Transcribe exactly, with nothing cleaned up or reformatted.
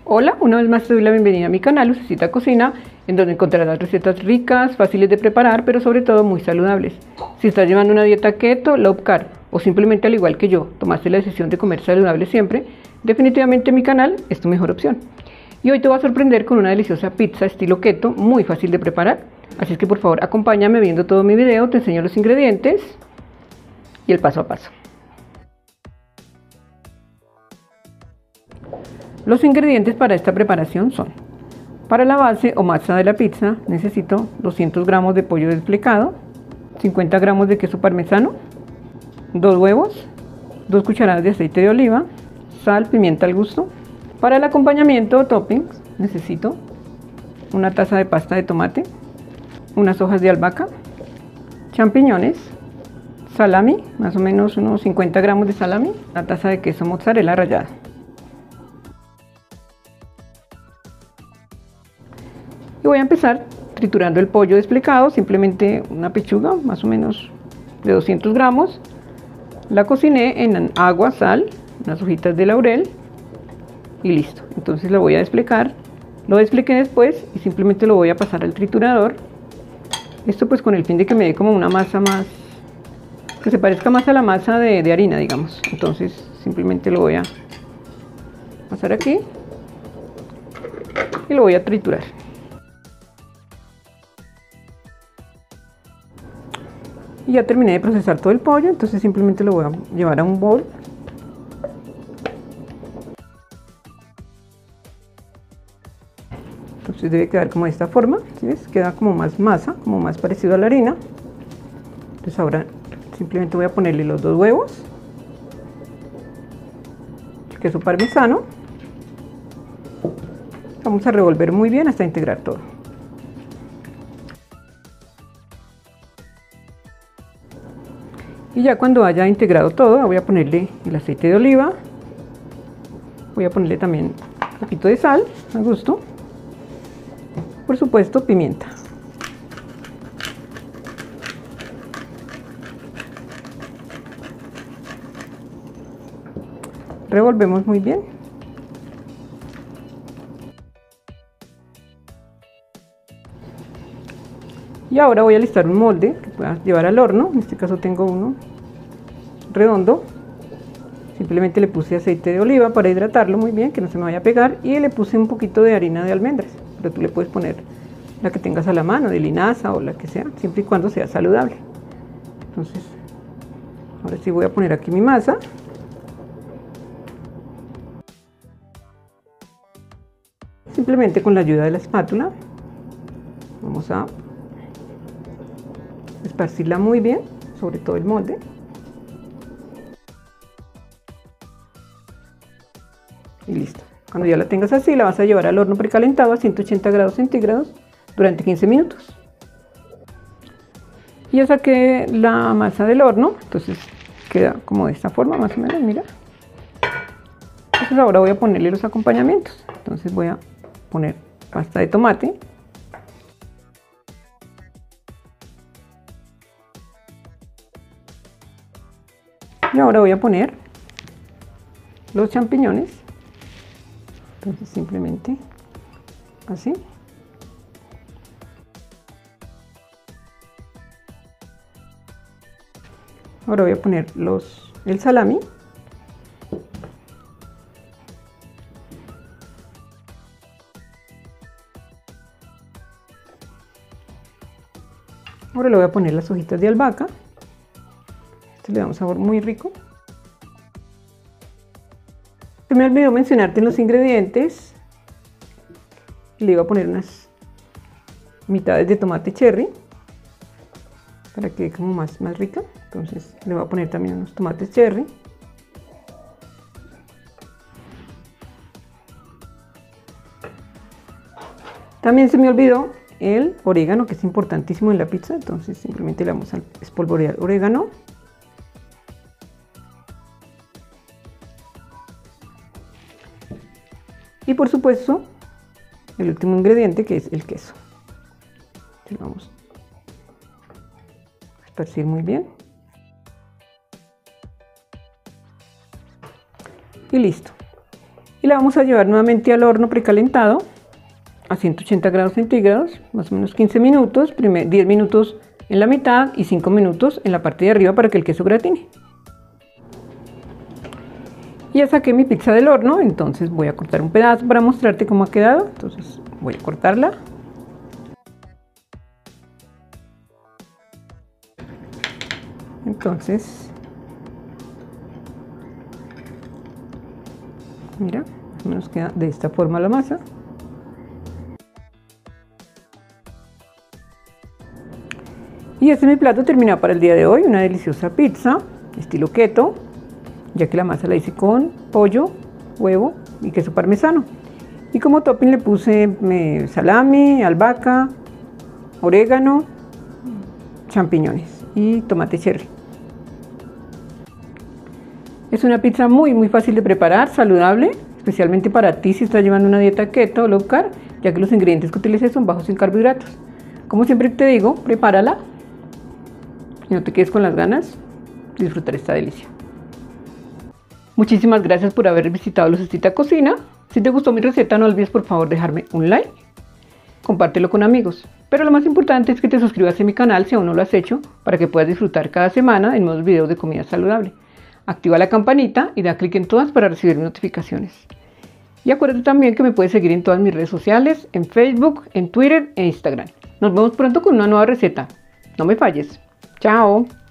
Hola, una vez más te doy la bienvenida a mi canal Lucecita Cocina, en donde encontrarás recetas ricas, fáciles de preparar, pero sobre todo muy saludables. Si estás llevando una dieta keto, low carb, o simplemente al igual que yo, tomaste la decisión de comer saludable siempre, definitivamente mi canal es tu mejor opción. Y hoy te voy a sorprender con una deliciosa pizza estilo keto, muy fácil de preparar. Así es que por favor acompáñame viendo todo mi video, te enseño los ingredientes y el paso a paso. Los ingredientes para esta preparación son: para la base o masa de la pizza necesito doscientos gramos de pollo desflecado, cincuenta gramos de queso parmesano, dos huevos, dos cucharadas de aceite de oliva, sal, pimienta al gusto. Para el acompañamiento o toppings necesito una taza de pasta de tomate, unas hojas de albahaca, champiñones, salami, más o menos unos cincuenta gramos de salami, una taza de queso mozzarella rallado. Y voy a empezar triturando el pollo desflecado, simplemente una pechuga más o menos de doscientos gramos. La cociné en agua, sal, unas hojitas de laurel y listo. Entonces lo voy a desflecar, lo desflequé después y simplemente lo voy a pasar al triturador. Esto pues con el fin de que me dé como una masa más, que se parezca más a la masa de, de harina, digamos. Entonces simplemente lo voy a pasar aquí y lo voy a triturar. Y ya terminé de procesar todo el pollo, entonces simplemente lo voy a llevar a un bol. Entonces debe quedar como de esta forma, ¿sí ves? Queda como más masa, como más parecido a la harina. Entonces ahora simplemente voy a ponerle los dos huevos, el queso parmesano. Vamos a revolver muy bien hasta integrar todo. Y ya cuando haya integrado todo, voy a ponerle el aceite de oliva, voy a ponerle también un poquito de sal a gusto, por supuesto pimienta. Revolvemos muy bien. Y ahora voy a alistar un molde que pueda llevar al horno. En este caso tengo uno redondo. Simplemente le puse aceite de oliva para hidratarlo muy bien, que no se me vaya a pegar. Y le puse un poquito de harina de almendras. Pero tú le puedes poner la que tengas a la mano, de linaza o la que sea, siempre y cuando sea saludable. Entonces, ahora sí voy a poner aquí mi masa. Simplemente con la ayuda de la espátula vamos a esparcirla muy bien sobre todo el molde. Y listo. Cuando ya la tengas así, la vas a llevar al horno precalentado a ciento ochenta grados centígrados durante quince minutos. Y ya saqué la masa del horno, entonces queda como de esta forma más o menos, mira. Entonces ahora voy a ponerle los acompañamientos. Entonces voy a poner pasta de tomate. Y ahora voy a poner los champiñones. Entonces simplemente así. Ahora voy a poner los, el salami. Ahora le voy a poner las hojitas de albahaca. Esto le da un sabor muy rico. Se me olvidó mencionarte en los ingredientes. Le voy a poner unas mitades de tomate cherry para que quede como más, más rica. Entonces le voy a poner también unos tomates cherry. También se me olvidó el orégano, que es importantísimo en la pizza. Entonces simplemente le vamos a espolvorear orégano. Y por supuesto, el último ingrediente, que es el queso. Lo vamos a esparcir muy bien. Y listo. y la vamos a llevar nuevamente al horno precalentado a ciento ochenta grados centígrados, más o menos quince minutos, diez minutos en la mitad y cinco minutos en la parte de arriba para que el queso gratine. Ya saqué mi pizza del horno, entonces voy a cortar un pedazo para mostrarte cómo ha quedado. Entonces voy a cortarla. Entonces, mira, más o menos queda de esta forma la masa. Y este es mi plato terminado para el día de hoy, una deliciosa pizza estilo keto, ya que la masa la hice con pollo, huevo y queso parmesano. Y como topping le puse eh, salami, albahaca, orégano, champiñones y tomate cherry. Es una pizza muy muy fácil de preparar, saludable, especialmente para ti si estás llevando una dieta keto o low carb, ya que los ingredientes que utilicé son bajos en carbohidratos. Como siempre te digo, prepárala y no te quedes con las ganas de disfrutar esta delicia. Muchísimas gracias por haber visitado Lucecita Cocina. Si te gustó mi receta, no olvides por favor dejarme un like, compártelo con amigos. Pero lo más importante es que te suscribas a mi canal si aún no lo has hecho, para que puedas disfrutar cada semana de nuevos videos de comida saludable. Activa la campanita y da clic en todas para recibir notificaciones. Y acuérdate también que me puedes seguir en todas mis redes sociales, en Facebook, en Twitter e Instagram. Nos vemos pronto con una nueva receta. No me falles. Chao.